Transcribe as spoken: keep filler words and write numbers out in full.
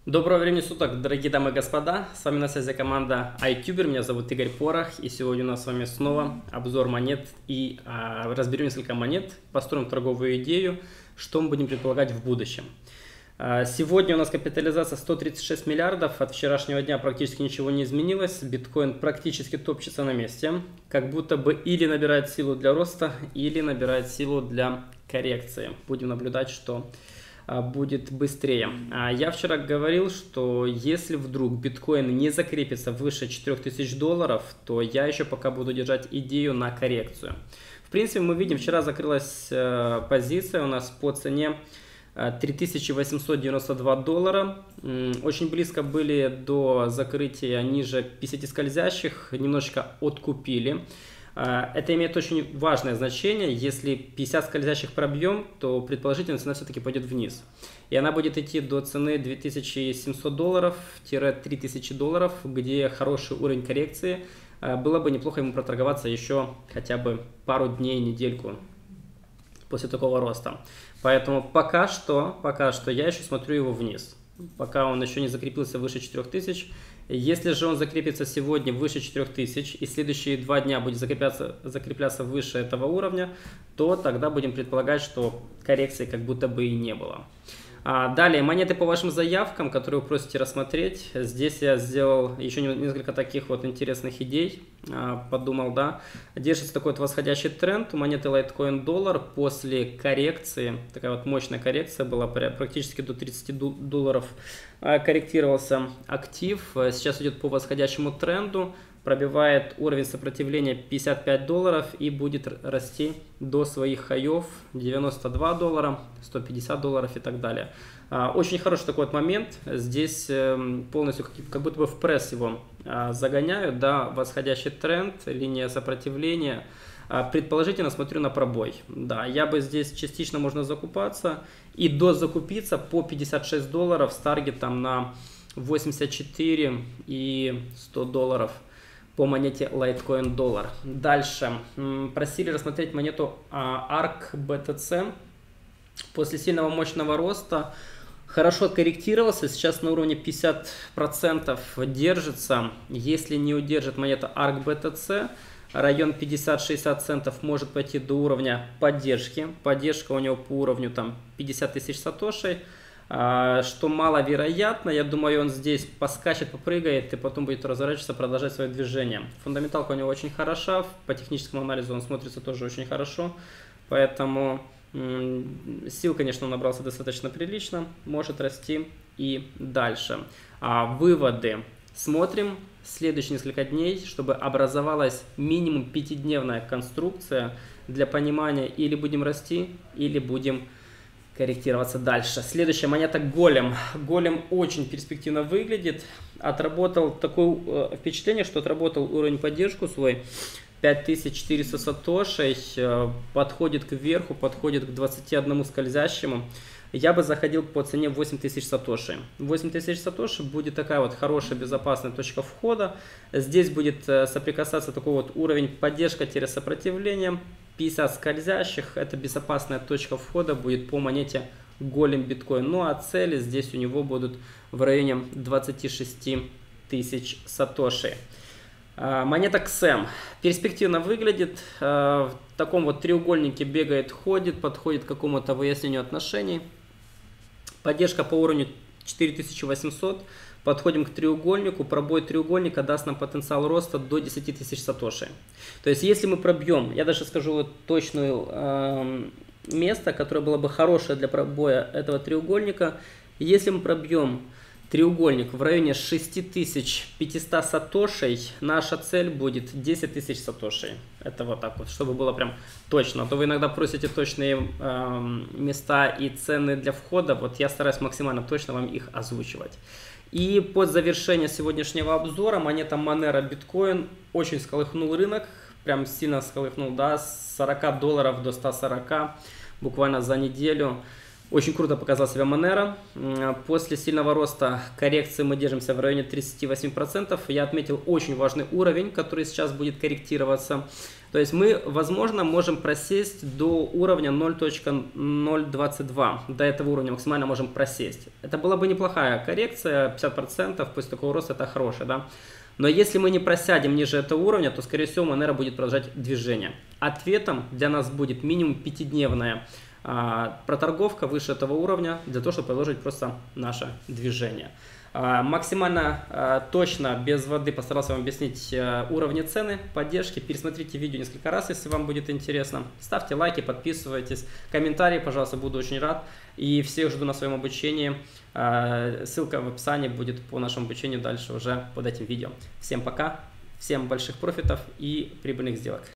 Доброго времени суток, дорогие дамы и господа, с вами на связи команда iTuber, меня зовут Игорь Порох, и сегодня у нас с вами снова обзор монет, и а, разберем несколько монет, построим торговую идею, что мы будем предполагать в будущем. А, сегодня у нас капитализация сто тридцать шесть миллиардов, от вчерашнего дня практически ничего не изменилось, биткоин практически топчется на месте, как будто бы или набирает силу для роста, или набирает силу для коррекции. Будем наблюдать, что будет быстрее. Я вчера говорил, что если вдруг биткоин не закрепится выше четырёх тысяч долларов, то я еще пока буду держать идею на коррекцию. В принципе, мы видим, вчера закрылась позиция у нас по цене три тысячи восемьсот девяносто два доллара. Очень близко были до закрытия ниже пятидесяти скользящих, немножечко откупили. Это имеет очень важное значение. Если пятьдесят скользящих пробьем, то предположительно цена все-таки пойдет вниз. И она будет идти до цены две тысячи семьсот долларов — три тысячи долларов, где хороший уровень коррекции. Было бы неплохо ему проторговаться еще хотя бы пару дней, недельку после такого роста. Поэтому пока что, пока что я еще смотрю его вниз. Пока он еще не закрепился выше четырёх тысяч. Если же он закрепится сегодня выше четырёх тысяч и следующие два дня будет закрепляться, закрепляться выше этого уровня, то тогда будем предполагать, что коррекции как будто бы и не было. А далее, монеты по вашим заявкам, которые вы просите рассмотреть. Здесь я сделал еще несколько таких вот интересных идей. Подумал, да, держится такой вот восходящий тренд у монеты Litecoin доллар после коррекции. Такая вот мощная коррекция была, практически до тридцати долларов корректировался актив. Сейчас идет по восходящему тренду, пробивает уровень сопротивления пятьдесят пять долларов и будет расти до своих хаев девяносто два доллара, сто пятьдесят долларов и так далее. Очень хороший такой вот момент. Здесь полностью как, как будто бы в пресс его загоняют, да, восходящий тренд, линия сопротивления. Предположительно смотрю на пробой. Да, я бы здесь частично можно закупаться и дозакупиться по пятьдесят шесть долларов с таргетом на восемьдесят четыре и сто долларов по монете Litecoin доллар. Дальше просили рассмотреть монету арк би ти си. После сильного мощного роста хорошо откорректировался, сейчас на уровне пятьдесят процентов держится. Если не удержит монета арк би ти си, район пятьдесят-шестьдесят центов может пойти до уровня поддержки. Поддержка у него по уровню там пятьдесят тысяч сатошей, что маловероятно. Я думаю, он здесь поскачет, попрыгает и потом будет разворачиваться, продолжать свое движение. Фундаменталка у него очень хороша, по техническому анализу он смотрится тоже очень хорошо, поэтому сил, конечно, он набрался достаточно прилично, может расти и дальше. А выводы. Смотрим следующие несколько дней, чтобы образовалась минимум пятидневная конструкция для понимания, или будем расти, или будем корректироваться дальше. Следующая монета Голем. Голем очень перспективно выглядит. Отработал такое э, впечатление, что отработал уровень поддержку свой пять тысяч четыреста сатошей, э, подходит к верху, подходит к двадцати одному скользящему. Я бы заходил по цене восемь тысяч сатоши. восемь тысяч сатоши будет такая вот хорошая безопасная точка входа. Здесь будет э, соприкасаться такой вот уровень поддержка-сопротивления. пятьдесят скользящих, это безопасная точка входа будет по монете Голем биткоин. Ну а цели здесь у него будут в районе двадцати шести тысяч сатоши. Монета икс эм перспективно выглядит, в таком вот треугольнике бегает, ходит, подходит к какому-то выяснению отношений. Поддержка по уровню четыре тысячи восемьсот. Подходим к треугольнику, пробой треугольника даст нам потенциал роста до десяти тысяч сатоши. То есть если мы пробьем, я даже скажу вот точную э, место, которое было бы хорошее для пробоя этого треугольника. Если мы пробьем треугольник в районе шести тысяч пятисот сатошей, наша цель будет десять тысяч сатошей. Это вот так вот, чтобы было прям точно. А то вы иногда просите точные э, места и цены для входа. Вот я стараюсь максимально точно вам их озвучивать. И под завершение сегодняшнего обзора монета Monero биткоин очень сколыхнул рынок, прям сильно сколыхнул, да, с сорока долларов до ста сорока буквально за неделю. Очень круто показал себя Monero. После сильного роста коррекции мы держимся в районе тридцати восьми процентов. Я отметил очень важный уровень, который сейчас будет корректироваться. То есть мы, возможно, можем просесть до уровня ноль точка ноль двадцать два. До этого уровня максимально можем просесть. Это была бы неплохая коррекция, пятьдесят процентов после такого роста это хорошее, да. Но если мы не просядем ниже этого уровня, то, скорее всего, Monero будет продолжать движение. Ответом для нас будет минимум пятидневная а, проторговка выше этого уровня, для того, чтобы продолжить просто наше движение. А, максимально а, точно, без воды постарался вам объяснить а, уровни цены, поддержки. Пересмотрите видео несколько раз, если вам будет интересно. Ставьте лайки, подписывайтесь, комментарии, пожалуйста, буду очень рад. И всех жду на своем обучении. А, ссылка в описании будет по нашему обучению дальше уже под этим видео. Всем пока, всем больших профитов и прибыльных сделок.